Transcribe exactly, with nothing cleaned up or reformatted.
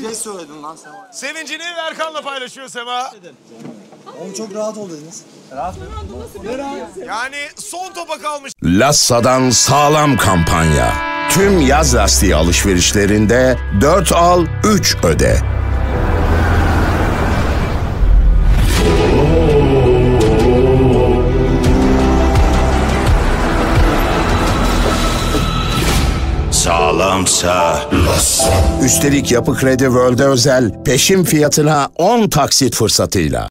Geç söyledin lan Sema. Sevincini Erkan'la paylaşıyor Sema. Oğlum çok rahat ol dediniz. Rahat mı? Yani son topa kalmış. Lassa'dan sağlam kampanya. Tüm yaz lastiği alışverişlerinde dört al, üç öde. Sağlamsa Lassa. Üstelik Yapı Kredi World'e özel peşin fiyatına on taksit fırsatıyla.